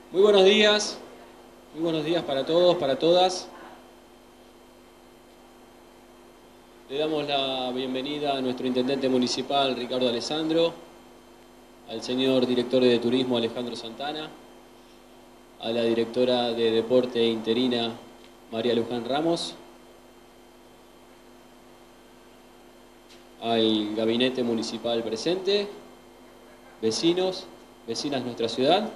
Muy buenos días para todos, para todas. Le damos la bienvenida a nuestro intendente municipal, Ricardo Alessandro, al señor director de turismo, Alejandro Santana, a la directora de deporte interina, María Luján Ramos, al gabinete municipal presente, vecinos, vecinas de nuestra ciudad.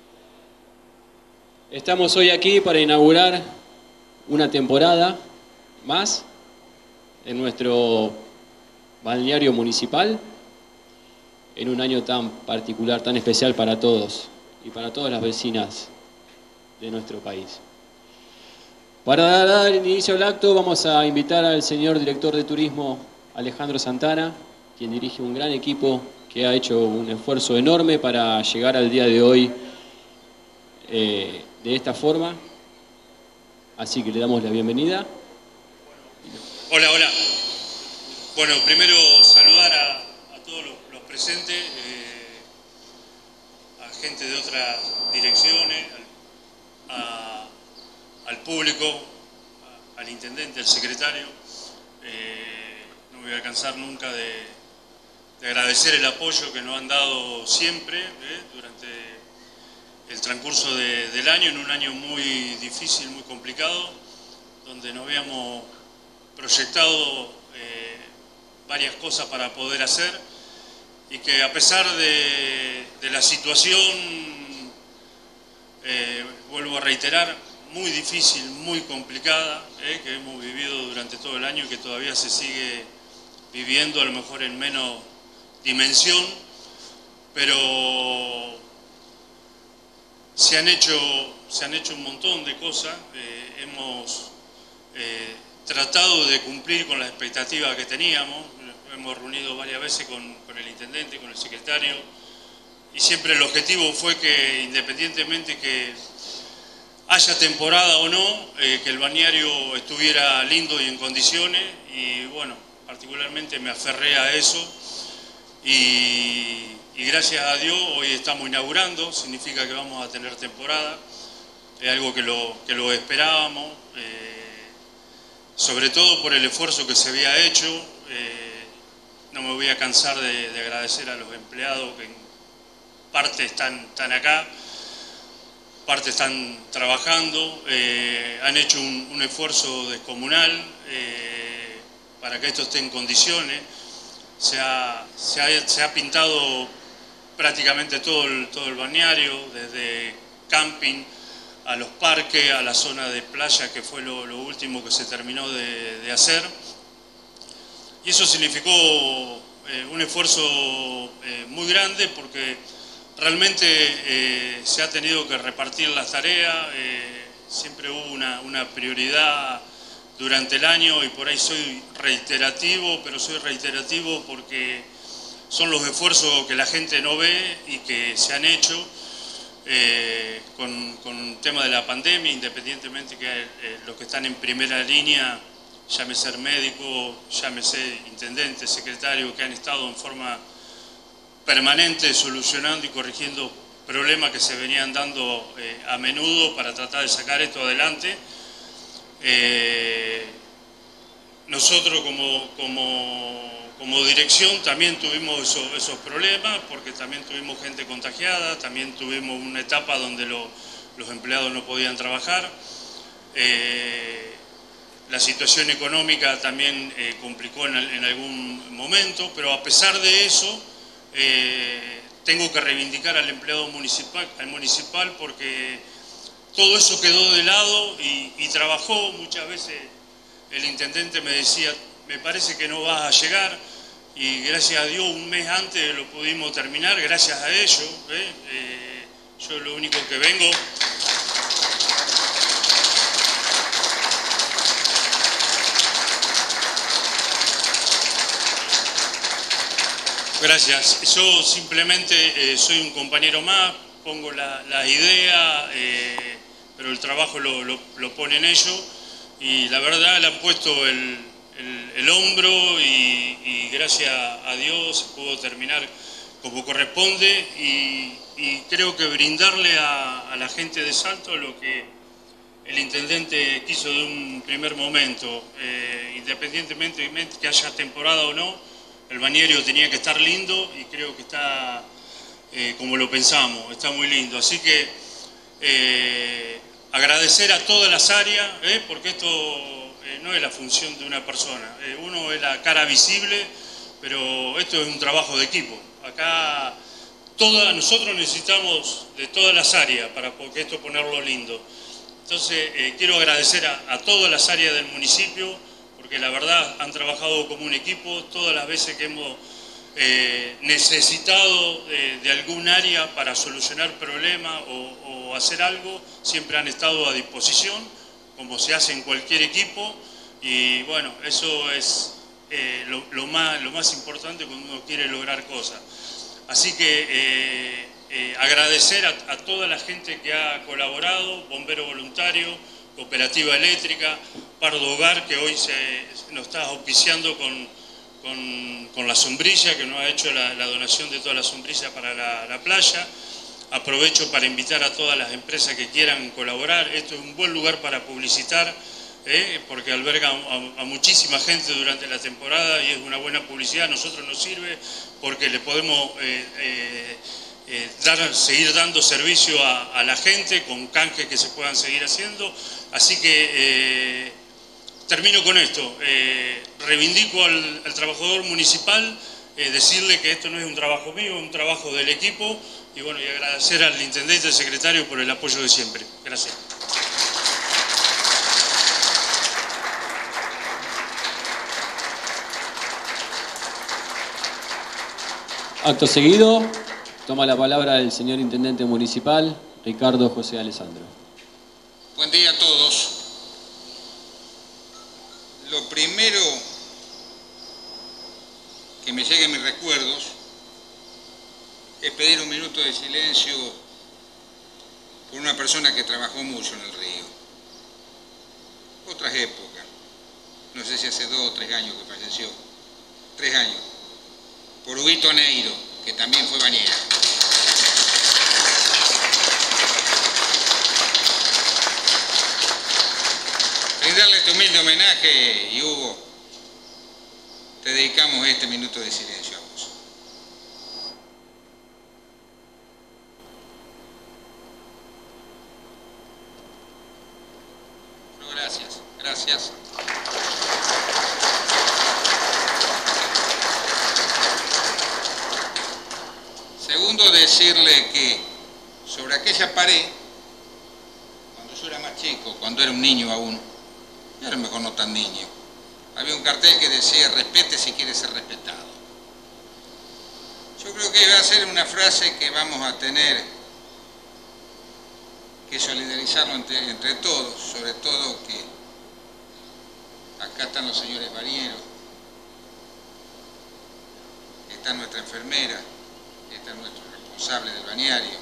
Estamos hoy aquí para inaugurar una temporada más en nuestro balneario municipal, en un año tan particular, tan especial para todos y para todas las vecinas de nuestro país. Para dar inicio al acto vamos a invitar al señor director de turismo, Alejandro Santana, quien dirige un gran equipo que ha hecho un esfuerzo enorme para llegar al día de hoy de esta forma. Así que le damos la bienvenida. Hola, hola. Bueno, primero saludar a todos los presentes, a gente de otras direcciones, al público, al intendente, al secretario. No me voy a cansar nunca de agradecer el apoyo que nos han dado siempre durante el transcurso del año, en un año muy difícil, muy complicado, donde nos habíamos proyectado varias cosas para poder hacer y que a pesar de la situación, vuelvo a reiterar, muy difícil, muy complicada, que hemos vivido durante todo el año y que todavía se sigue viviendo, a lo mejor en menos dimensión, pero se han hecho un montón de cosas. Hemos tratado de cumplir con las expectativas que teníamos. Hemos reunido varias veces con el intendente, con el secretario, y siempre el objetivo fue que, independientemente que haya temporada o no, que el balneario estuviera lindo y en condiciones, y bueno, particularmente me aferré a eso, y gracias a Dios hoy estamos inaugurando, significa que vamos a tener temporada, es algo que lo esperábamos, sobre todo por el esfuerzo que se había hecho. No me voy a cansar de agradecer a los empleados que en parte están acá, parte están trabajando, han hecho un esfuerzo descomunal para que esto esté en condiciones. Se ha pintado prácticamente todo el balneario, desde camping a los parques, a la zona de playa, que fue lo último que se terminó de hacer. Y eso significó un esfuerzo muy grande, porque realmente se ha tenido que repartir las tareas. Siempre hubo una prioridad durante el año, y por ahí soy reiterativo, pero soy reiterativo porque son los esfuerzos que la gente no ve y que se han hecho con el tema de la pandemia, independientemente que los que están en primera línea, llámese médico, llámese intendente, secretario, que han estado en forma permanente solucionando y corrigiendo problemas que se venían dando a menudo para tratar de sacar esto adelante. Nosotros como dirección también tuvimos esos problemas, porque también tuvimos gente contagiada, también tuvimos una etapa donde los empleados no podían trabajar. La situación económica también complicó en algún momento, pero a pesar de eso, tengo que reivindicar al empleado municipal, porque todo eso quedó de lado y trabajó. Muchas veces el intendente me decía, me parece que no vas a llegar, y gracias a Dios un mes antes lo pudimos terminar, gracias a ellos. Yo lo único que vengo... Gracias. Yo simplemente soy un compañero más, pongo la idea, pero el trabajo lo ponen ellos, y la verdad le han puesto el hombro, y gracias a Dios se pudo terminar como corresponde y creo que brindarle a la gente de Salto lo que el intendente quiso de un primer momento, independientemente de que haya temporada o no, el balneario tenía que estar lindo y creo que está como lo pensamos, está muy lindo. Así que agradecer a todas las áreas, porque esto no es la función de una persona, uno es la cara visible, pero esto es un trabajo de equipo. Acá nosotros necesitamos de todas las áreas para esto ponerlo lindo. Entonces quiero agradecer a todas las áreas del municipio, porque la verdad han trabajado como un equipo. Todas las veces que hemos necesitado de algún área para solucionar problemas o hacer algo, siempre han estado a disposición, como se hace en cualquier equipo. Y bueno, eso es lo más importante cuando uno quiere lograr cosas. Así que agradecer a toda la gente que ha colaborado, Bombero Voluntario, Cooperativa Eléctrica, Pardo Hogar, que hoy nos está auspiciando con la sombrilla, que nos ha hecho la donación de toda la sombrilla para la playa. Aprovecho para invitar a todas las empresas que quieran colaborar. Esto es un buen lugar para publicitar, porque alberga a muchísima gente durante la temporada y es una buena publicidad. A nosotros nos sirve porque le podemos seguir dando servicio a la gente con canjes que se puedan seguir haciendo. Así que termino con esto. Reivindico al trabajador municipal, decirle que esto no es un trabajo mío, es un trabajo del equipo, y bueno, y agradecer al intendente y al secretario por el apoyo de siempre. Gracias. Acto seguido, toma la palabra el señor intendente municipal, Ricardo José Alessandro. Buen día a todos. Lo primero que me llega a mis recuerdos es pedir un minuto de silencio por una persona que trabajó mucho en el río. Otras épocas, no sé si hace 2 o 3 años que falleció, 3 años, por Huguito Neiro, que también fue bañera. Brindarle este humilde homenaje, y Hugo, te dedicamos este minuto de silencio a vos. No, gracias, gracias. Segundo, decirle que sobre aquella pared, cuando yo era más chico, cuando era un niño aún, y a lo mejor no tan niño, había un cartel que decía: respete si quiere ser respetado. Yo creo que va a ser una frase que vamos a tener que solidarizarlo entre todos, sobre todo que acá están los señores bañeros, está nuestra enfermera, está nuestro responsable del balneario,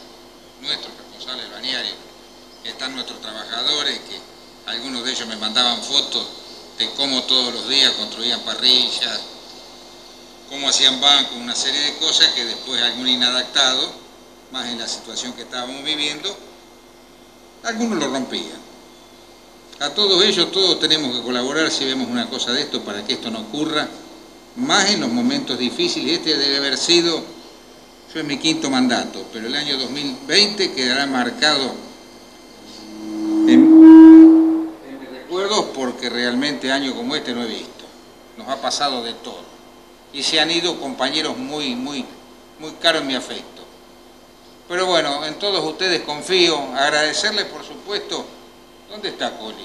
están nuestros trabajadores, que algunos de ellos me mandaban fotos de cómo todos los días construían parrillas, cómo hacían bancos, una serie de cosas que después algún inadaptado, más en la situación que estábamos viviendo, algunos lo rompían. A todos ellos, todos tenemos que colaborar si vemos una cosa de esto para que esto no ocurra, más en los momentos difíciles. Este debe haber sido, yo es mi 5º mandato, pero el año 2020 quedará marcado en mis recuerdos, porque realmente años como este no he visto. Nos ha pasado de todo. Y se han ido compañeros muy caros en mi afecto. Pero bueno, en todos ustedes confío. Agradecerles, por supuesto. ¿Dónde está Coli?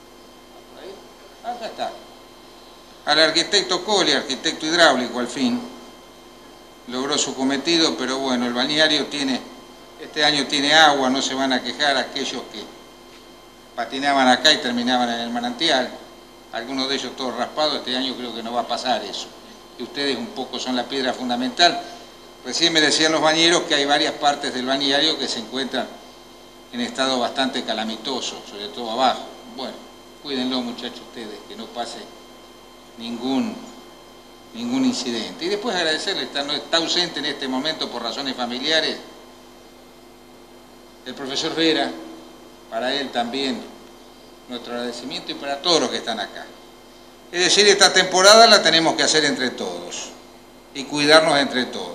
Acá está. Al arquitecto Coli, arquitecto hidráulico, al fin. Logró su cometido, pero bueno, el balneario este año tiene agua, no se van a quejar aquellos que patinaban acá y terminaban en el manantial. Algunos de ellos todos raspados. Este año creo que no va a pasar eso. Y ustedes un poco son la piedra fundamental. Recién me decían los bañeros que hay varias partes del balneario que se encuentran en estado bastante calamitoso, sobre todo abajo. Bueno, cuídenlo, muchachos, ustedes, que no pase ningún ningún incidente. Y después agradecerle, está ausente en este momento por razones familiares, el profesor Vera, para él también nuestro agradecimiento y para todos los que están acá. Es decir, esta temporada la tenemos que hacer entre todos y cuidarnos entre todos.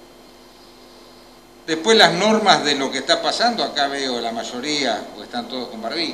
Después las normas de lo que está pasando, acá veo la mayoría, o están todos con barbijo.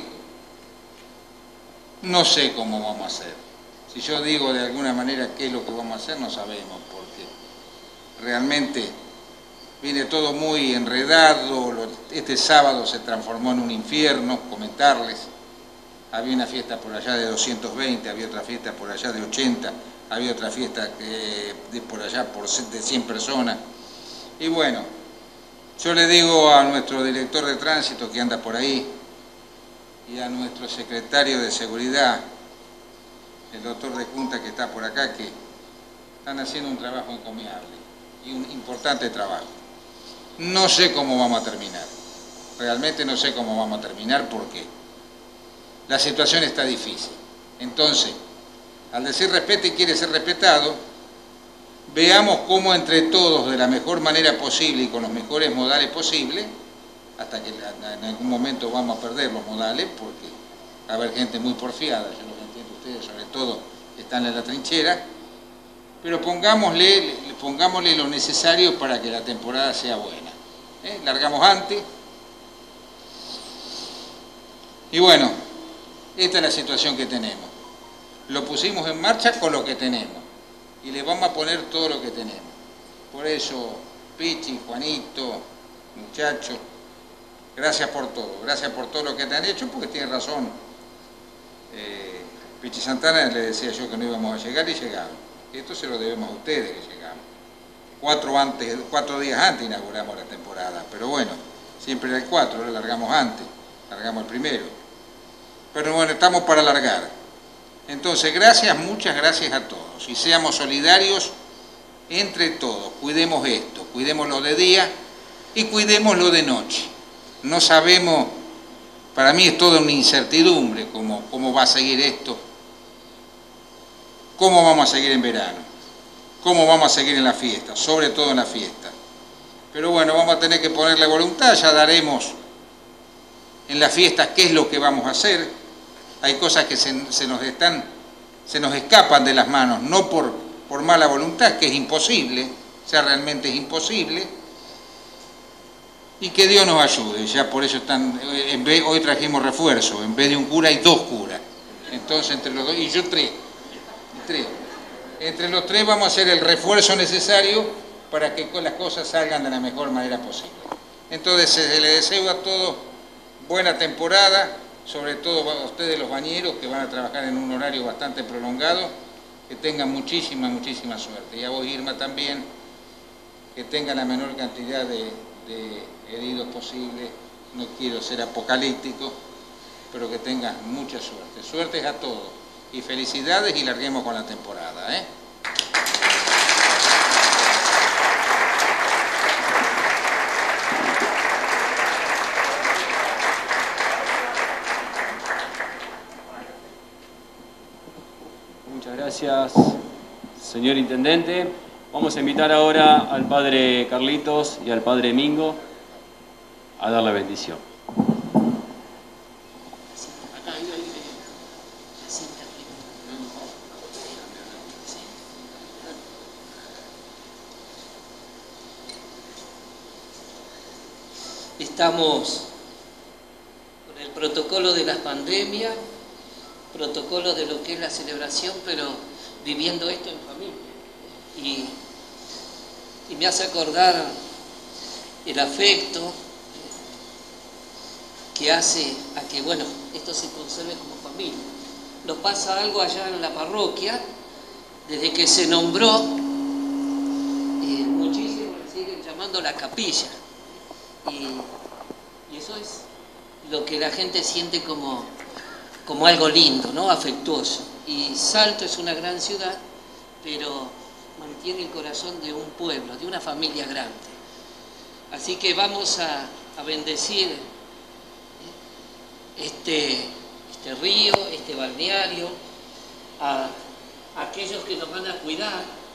No sé cómo vamos a hacer. Si yo digo de alguna manera qué es lo que vamos a hacer, no sabemos, porque realmente viene todo muy enredado. Este sábado se transformó en un infierno, comentarles. Había una fiesta por allá de 220, había otra fiesta por allá de 80, había otra fiesta por allá de 100 personas. Y bueno, yo le digo a nuestro director de tránsito que anda por ahí y a nuestro secretario de seguridad, el doctor de Junta que está por acá, que están haciendo un trabajo encomiable y un importante trabajo. No sé cómo vamos a terminar, realmente no sé cómo vamos a terminar porque la situación está difícil. Entonces, al decir respete y quiere ser respetado, veamos cómo entre todos, de la mejor manera posible y con los mejores modales posibles, hasta que en algún momento vamos a perder los modales, porque va a haber gente muy porfiada, yo lo entiendo, ustedes sobre todo están en la trinchera, pero pongámosle lo necesario para que la temporada sea buena. Largamos antes, y bueno, esta es la situación que tenemos. Lo pusimos en marcha con lo que tenemos, y le vamos a poner todo lo que tenemos. Por eso, Pichi, Juanito, muchachos, gracias por todo lo que te han hecho, porque tiene razón. Pichi Santana le decía yo que no íbamos a llegar y llegamos. Esto se lo debemos a ustedes que llegamos. 4 días antes inauguramos la temporada, pero bueno, siempre era el 4, lo largamos antes, largamos el primero. Pero bueno, estamos para largar. Entonces, gracias, muchas gracias a todos. Y seamos solidarios entre todos. Cuidemos esto, cuidémoslo de día y cuidémoslo de noche. No sabemos, para mí es toda una incertidumbre cómo va a seguir esto, cómo vamos a seguir en verano, cómo vamos a seguir en la fiesta, sobre todo en la fiesta. Pero bueno, vamos a tener que ponerle voluntad, ya daremos en las fiestas qué es lo que vamos a hacer. Hay cosas que se nos escapan de las manos, no por mala voluntad, que es imposible, o sea, realmente es imposible. Y que Dios nos ayude, ya por eso hoy trajimos refuerzo, en vez de un cura hay 2 curas. Entonces entre los 2, y yo 3. Entre los 3 vamos a hacer el refuerzo necesario para que las cosas salgan de la mejor manera posible. Entonces les deseo a todos buena temporada, sobre todo a ustedes los bañeros que van a trabajar en un horario bastante prolongado, que tengan muchísima suerte. Y a vos, Irma, también, que tengan la menor cantidad de heridos posible. No quiero ser apocalíptico, pero que tengan mucha suerte. Suertes a todos y felicidades y larguemos con la temporada, Muchas gracias, señor Intendente. Vamos a invitar ahora al Padre Carlitos y al Padre Mingo a dar la bendición. Estamos con el protocolo de las pandemias, protocolo de lo que es la celebración, pero viviendo esto en familia. Y me hace acordar el afecto que hace a que, bueno, esto se conserve como familia. Nos pasa algo allá en la parroquia, desde que se nombró, muchísimos le siguen llamando la capilla. Y eso es lo que la gente siente como algo lindo, ¿no? Afectuoso. Y Salto es una gran ciudad, pero mantiene el corazón de un pueblo, de una familia grande. Así que vamos a bendecir este río, este balneario, a aquellos que nos van a cuidar,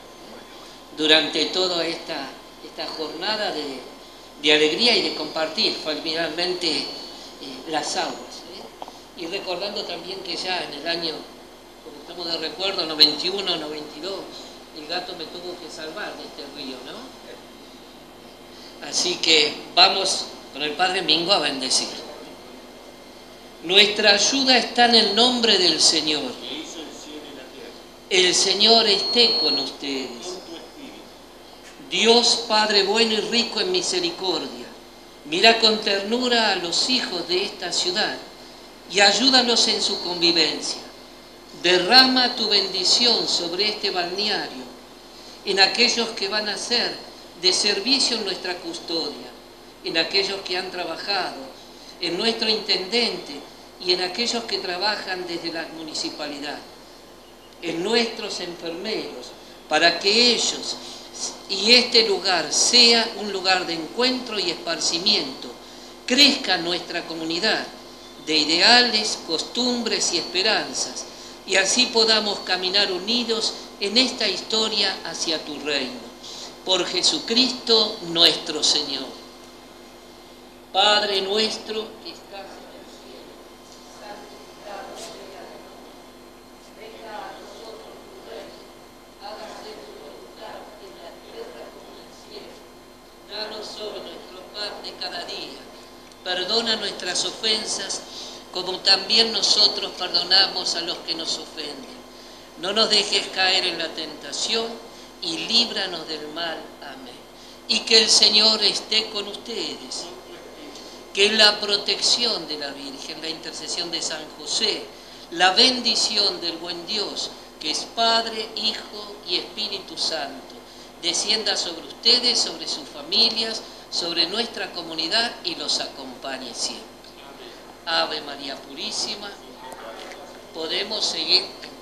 durante toda esta jornada de alegría y de compartir familiarmente las aguas. Y recordando también que ya en el año, como estamos de recuerdo, 91, 92, el gato me tuvo que salvar de este río, ¿no? Así que vamos con el Padre Mingo a bendecir. Nuestra ayuda está en el nombre del Señor. El Señor esté con ustedes. Dios Padre bueno y rico en misericordia, mira con ternura a los hijos de esta ciudad y ayúdalos en su convivencia. Derrama tu bendición sobre este balneario, en aquellos que van a ser de servicio en nuestra custodia, en aquellos que han trabajado, en nuestro intendente y en aquellos que trabajan desde la municipalidad, en nuestros enfermeros, para que ellos y este lugar sea un lugar de encuentro y esparcimiento, crezca nuestra comunidad de ideales, costumbres y esperanzas, y así podamos caminar unidos en esta historia hacia tu reino. Por Jesucristo nuestro Señor. Padre nuestro que estás en el cielo, santificado sea tu nombre. Venga a nosotros tu reino, hágase tu voluntad en la tierra como en el cielo. Danos hoy nuestro pan de cada día. Perdona nuestras ofensas, como también nosotros perdonamos a los que nos ofenden. No nos dejes caer en la tentación y líbranos del mal. Amén. Y que el Señor esté con ustedes. Que la protección de la Virgen, la intercesión de San José, la bendición del buen Dios, que es Padre, Hijo y Espíritu Santo, descienda sobre ustedes, sobre sus familias, sobre nuestra comunidad y los acompañe siempre. Ave María Purísima. Podemos seguir.